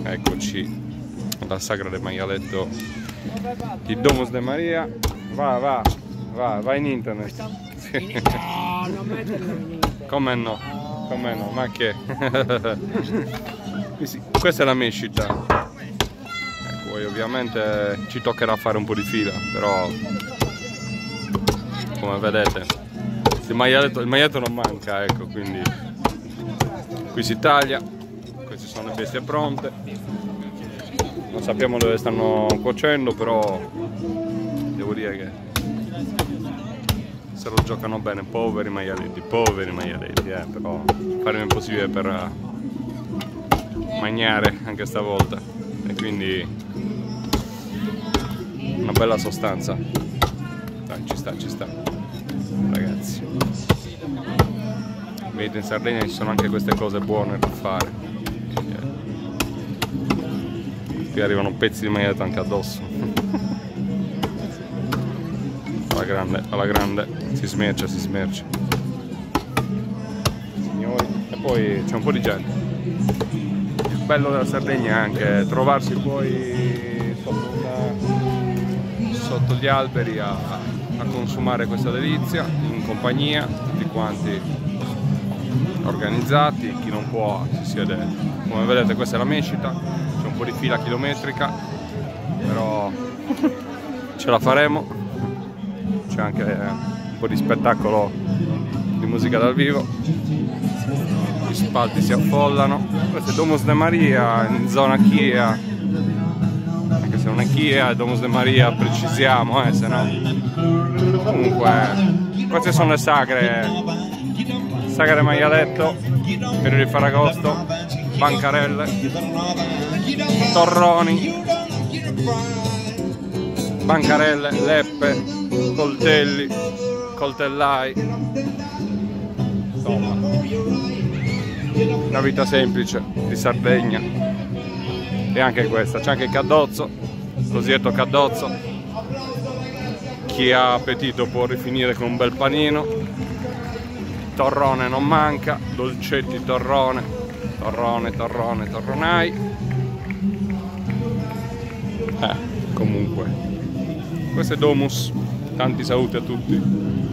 Eccoci alla Sagra del Maialetto di Domus de Maria. Va in internet. No, non metterlo in internet. Come no? Ma che? Questa è la mescita. Ecco, poi ovviamente ci toccherà fare un po' di fila, però come vedete il maialetto non manca, ecco, quindi qui si taglia. Queste sono le bestie pronte, non sappiamo dove stanno cuocendo, però devo dire che se lo giocano bene. Poveri maialetti, però faremo il possibile per mangiare anche stavolta, e quindi una bella sostanza. Dai, ci sta ragazzi. Vedete, in Sardegna ci sono anche queste cose buone da fare. Qui arrivano pezzi di maialetto anche addosso. alla grande, si smercia. Signori, e poi c'è un po' di gente. Il bello della Sardegna è anche trovarsi poi sotto gli alberi a consumare questa delizia in compagnia, tutti quanti organizzati. Chi non può si siede. Come vedete, questa è la mescita, c'è un po' di fila chilometrica, però ce la faremo. C'è anche un po' di spettacolo di musica dal vivo, gli spalti si affollano. Questo è Domus de Maria in zona Chia, anche se non è Chia, è Domus de Maria, precisiamo, se no. Comunque queste sono le sagre Maialetto, periodo di Ferragosto, bancarelle, torroni, bancarelle, leppe, coltelli, coltellai, insomma una vita semplice di Sardegna. E anche questa, c'è anche il caddozzo, cosiddetto caddozzo. Chi ha appetito può rifinire con un bel panino. Torrone non manca, dolcetti torronai. Comunque questo è Domus, tanti saluti a tutti.